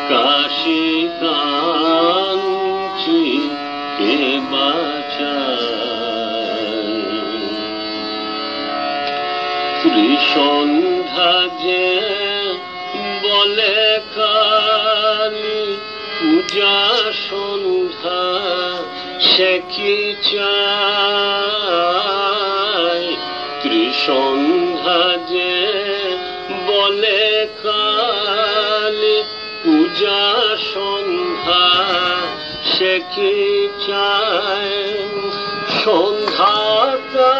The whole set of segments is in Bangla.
কাশী কাঞ্চি কে বাঁচায় ত্রিসন্ধ্যা যে বলে কালী পূজা সন্ধ্যা সে কি চায় ত্রিসন্ধ্যা যে বলে কালী পূজা সন্ধ্যা সে কি চায় সন্ধ্যা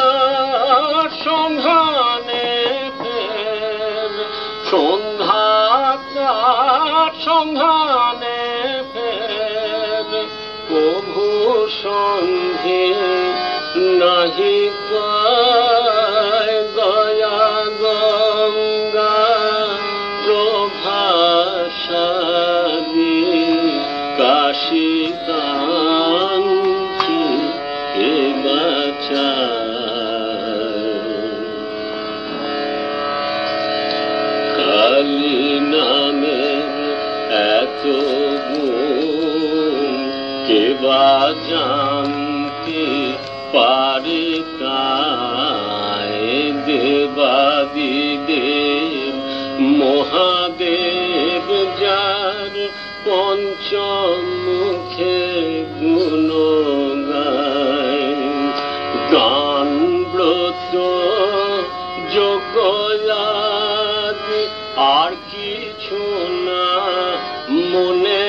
সন্ধানে ফের সন্ধ্যা সন্ধানে ফের প্রভু সন্ধে নাহি পায় দয়া গঙ্গা প্রভাসারী কাশী কাঞ্চি কে বাঁচায় কালী নামের এত গুণ কে বা জানতে পারে কায় দেবাদিদেব মহাদেব যার পঞ্চমুখে গুণ গায় গান ব্রত যোগয়াদি আর কিছু না মনে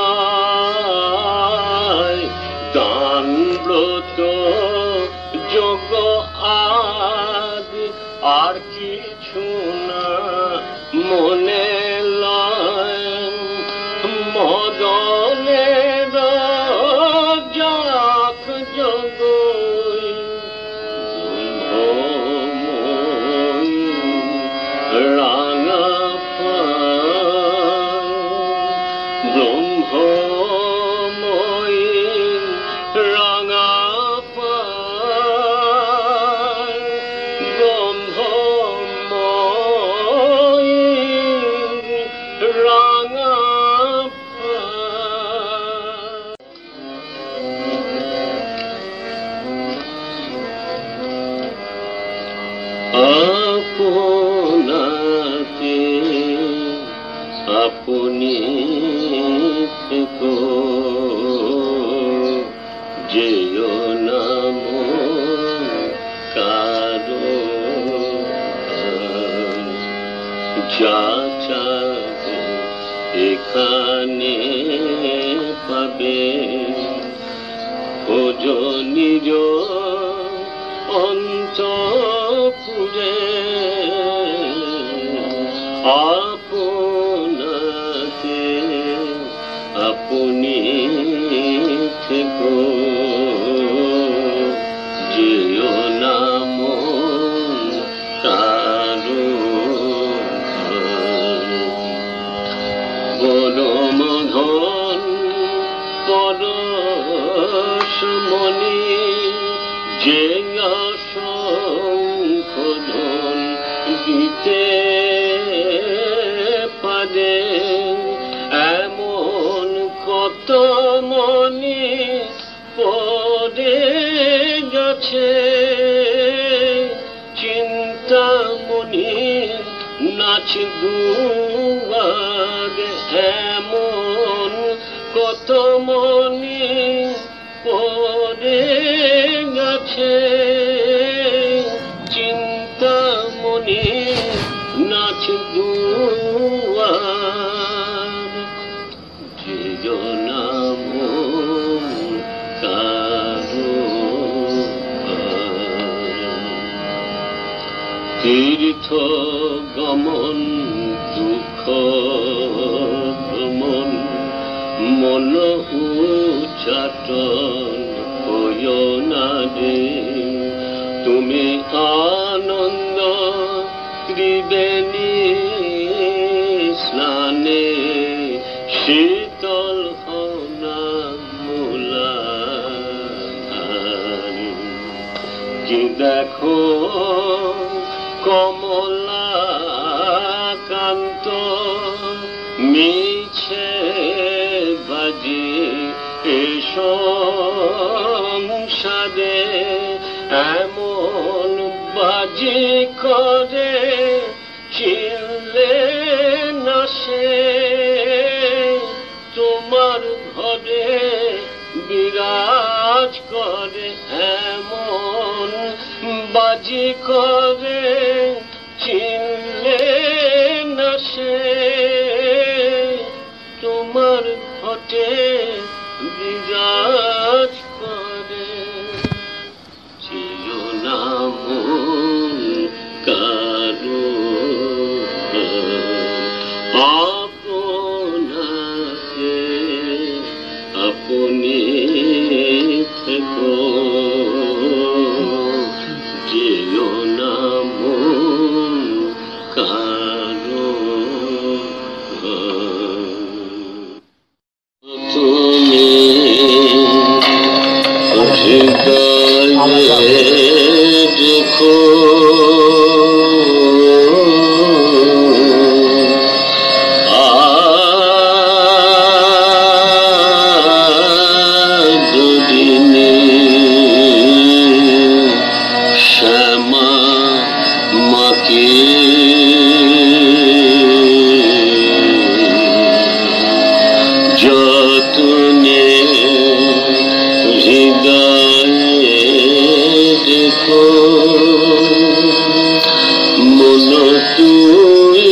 লয় দান ব্রত যোগ আদি আর কিছু না মনে লয় মদনের যাক জগই রাঙা ব্রহ্মময়ী রাঙা ব্রহ্মময়ী রাঙা আপনাতে আপনি থেকো যেও নাম কারো যা চাবে এখানে পাবে খোঁজ নিজ অন্তঃপুরে আপনাতে আপনি থেকো যেও নাম কারো পরম ধন পরশমণি যে অসংখ্য ধন দিতে পারে এমন কত মনি পড়ে গেছে চিন্তামণি নাচ দুয়ার এমন কত মনি পড়ে গেছে চিন্তামণি নাচ দুয়ার যে নাম কারো তীর্থ গমন দুঃখ ভ্রমণ মন উচ্চাটন হইও না রে তুমি আনন্দ ত্রিবেণী স্নানে শীতল হনা মূলা কি দেখো কমলা কান্ত মিছে অন্তরে বিরাজ করে এমন বাজি করে চিনলে না সে তোমার ঠোঁটে বিরাজ করে ছিল না মন কারো আপনাকে আপনি থেকো যেও না মন কারো তুমি হৃদয়ে দেখো দুদিনে শ্যামা মাকে যতনে হৃদয়ে দেখো মন তুই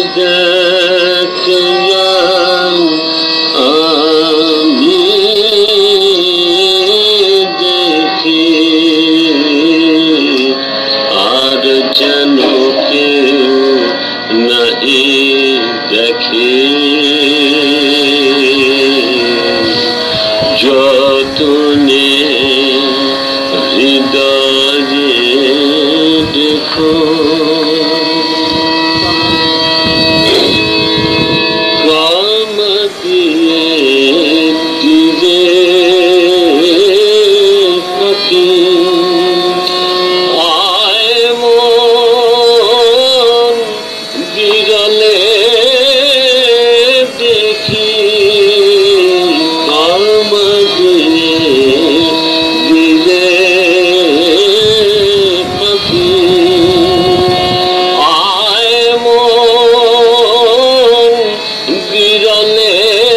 দেখে আমি দেখি আর যেন কেউ নাহি দেখে যতনে হৃদয়ে দেখো কাম দিয়ে দিলে পাখি আয় মন বিরলে দেখি কাম দিয়ে দিলে পাখি আয় মন বিরলে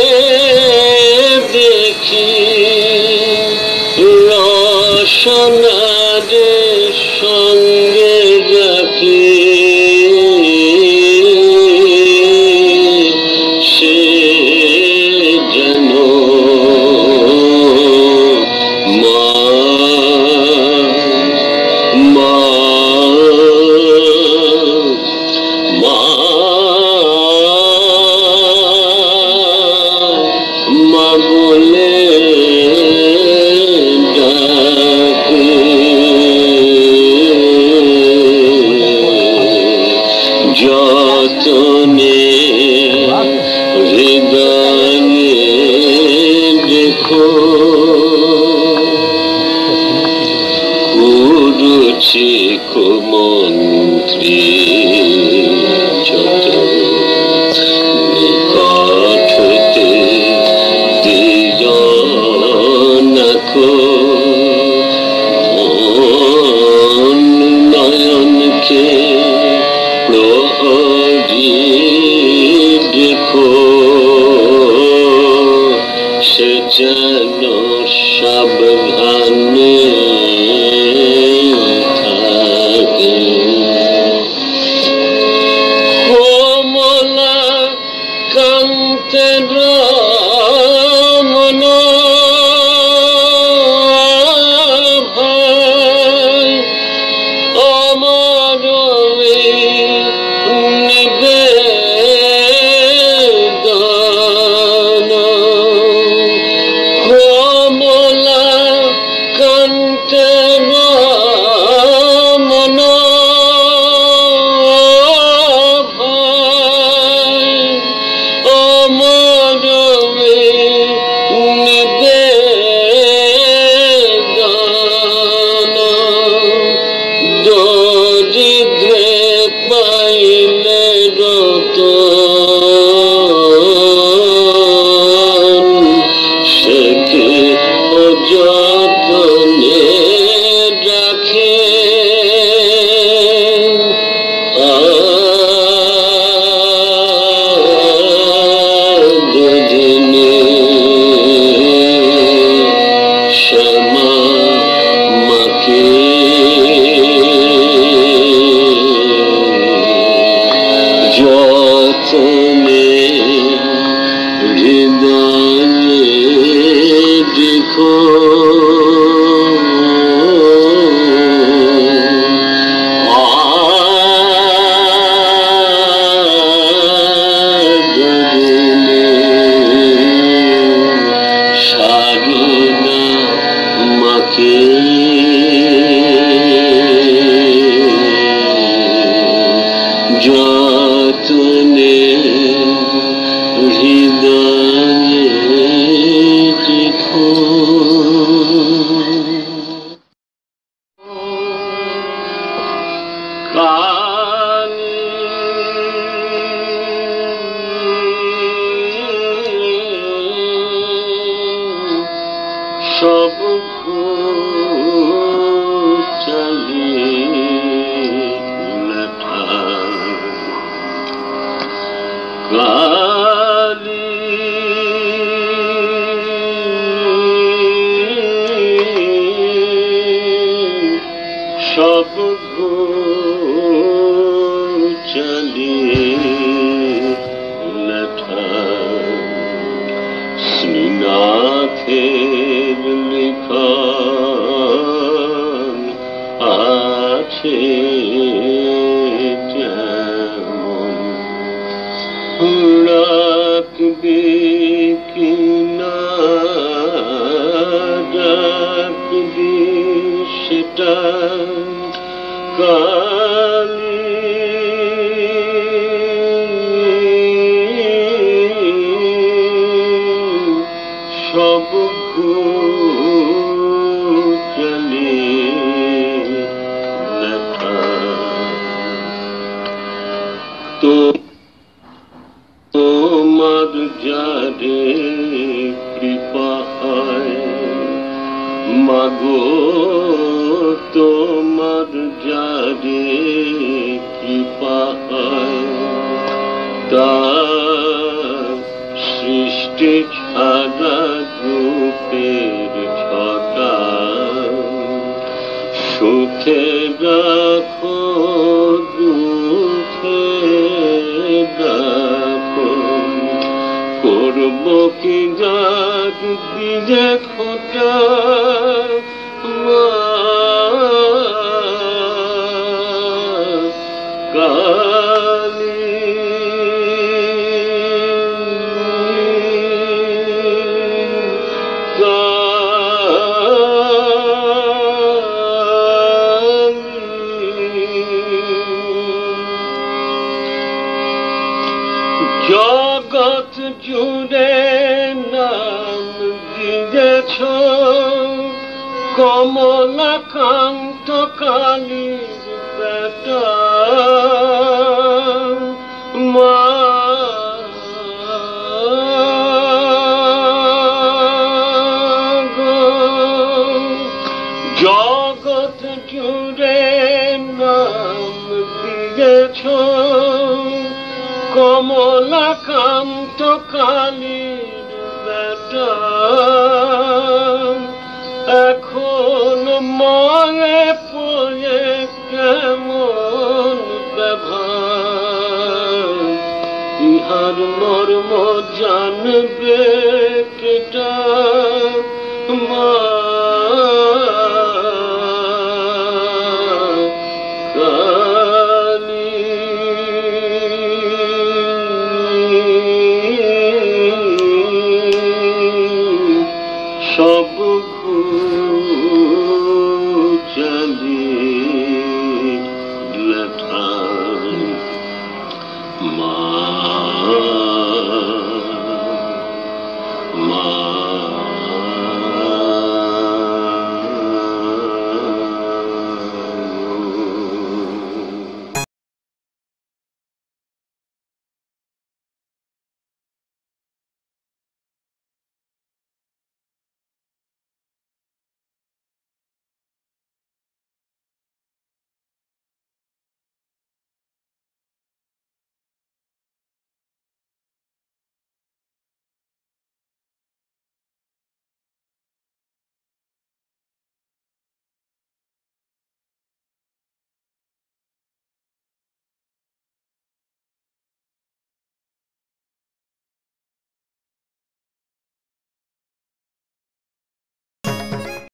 দেখি রসনারে সঙ্গে রাখি সে যেন মা মা মা মা বলে ডাকে যতনে হৃদয়ে দেখো কুরুচি কুমন্ত্রী যত নিকট হইতে দিজনাকো মন নয়নকে প্রহরী দেখো সে যেন সাবধানে থাকে কোমলা কান্তের মন ভাই আমার নিবেদন কোমলা কান চোখের লিখন আছে যেমন, রাখবি কিনা রাখবি সেটা কালি সব চলে লেখা তো তোমার যারে কৃপা হয় মাগো, তোমার যারে কৃপা হয় তার সৃষ্টি ছাড়া রূপের ছটা সুখে রাখো দুঃখে রাখো, করব কি যার দিলে খোটা মা কালী জগৎ জুড়ে নাম দিয়েছ কমলাকান্ত কালীর বেটা মা গো, জগৎ জুড়ে নাম দিয়েছ কমলাকান্ত কালীর বেটা